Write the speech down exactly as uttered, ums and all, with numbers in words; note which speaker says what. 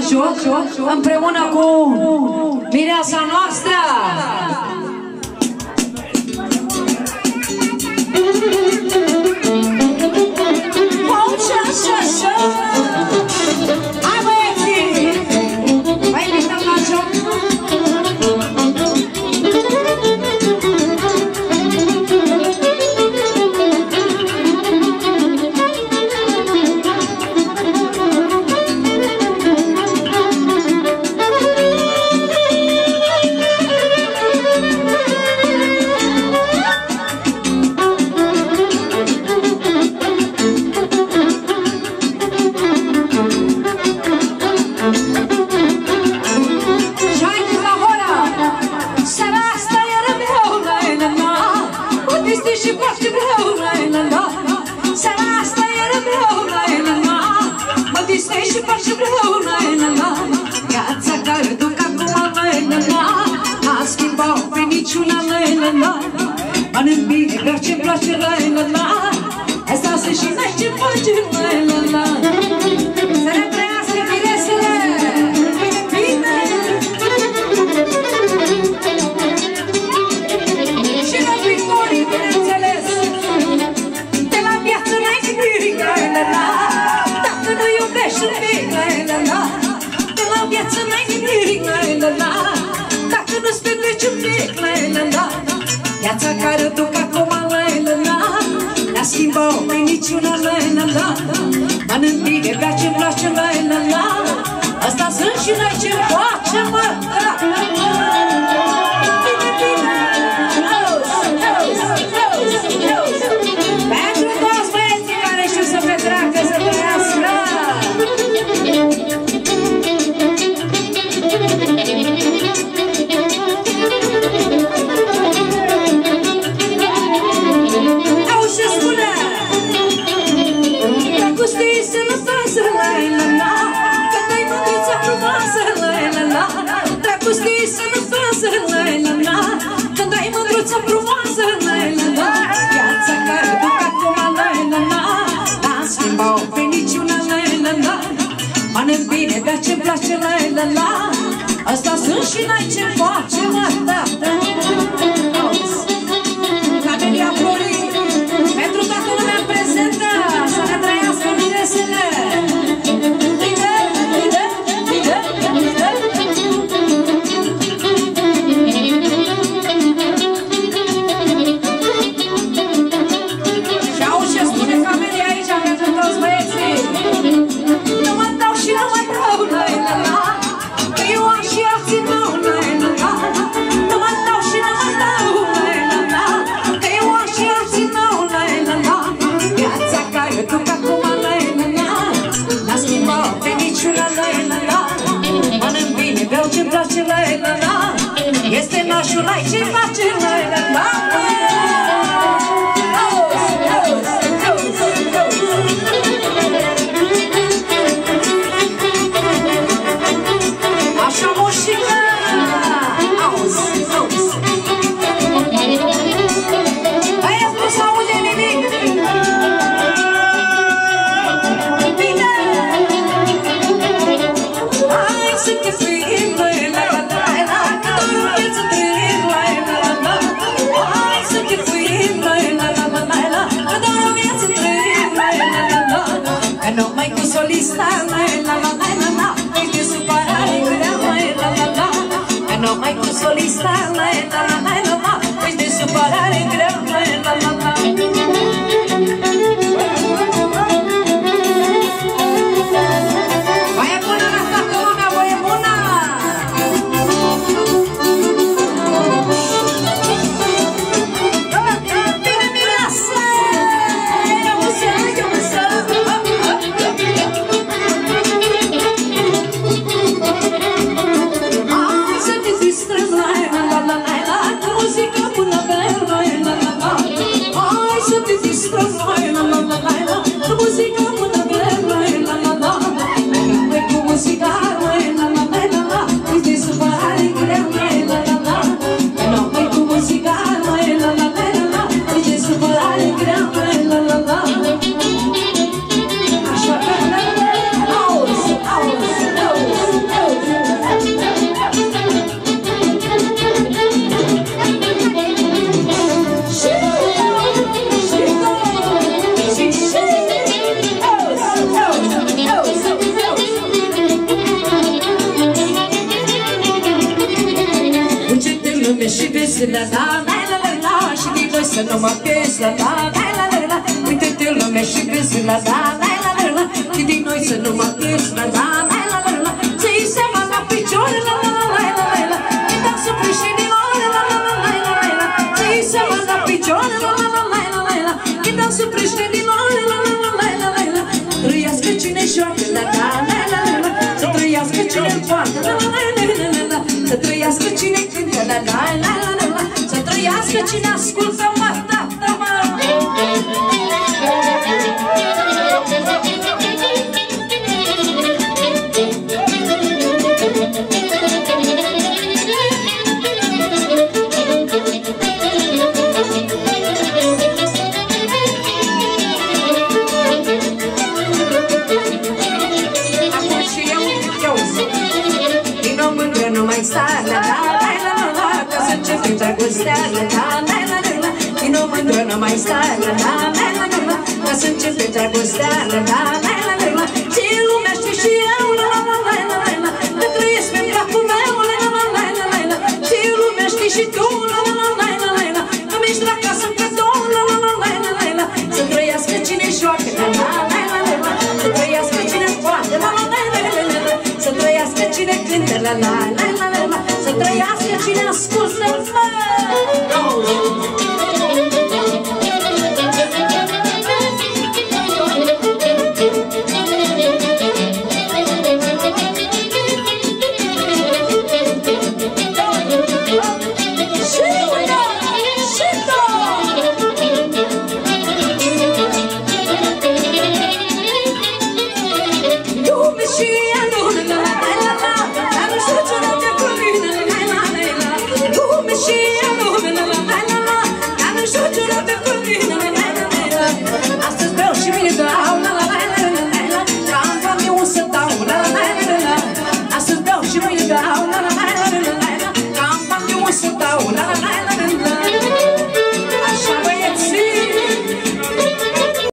Speaker 1: joc împreună cu mireasa noastră. Hai băieții! Vă invităm la joc!
Speaker 2: Să te fii, la la la la la, că tu nu vieți să te la la la la.
Speaker 1: râzi, la la la la la la. Și din noi să nu mă pierzi, la la la la la la. Uite-te lume și vezi, la la la la la la. Și din noi să nu mă pierzi, la la la la la la. Ți-i seama la picioare, la la la la la la. Și dansul creștinilor, la la la la la la la. Ți-i seama la picioare, la la la la la la la. Și dansul creștinilor, la la la la la la la. Trăiască cine joacă, la la la la la la. Să trăiască cine poartă, la la la la la la. Să trăiască cine cântă, la la la la la la. Să trăiască cine ascultă, mă, tată, mă. Dragostea, la la la la la. Din nou mândră nu mai stai, la la la la la. Ca să începe dragostea, la la la la la. Și lumea știe și eu, la la la la la la. Că trăiesc pe placul meu, la la la la la la. Și lumea știe și tu, la la la la la la. Că mi-ești la casă cadou, la la la la la la. Să trăiască cine joacă, la la la la la. Să trăiască cine poate, la la la la la. Să trăiască cine cântă, la la la la la. Să trăiască cine ascultă, mă. Astăzi beau și mâine beau, la la la la la la. Cam bani de un să dau, la la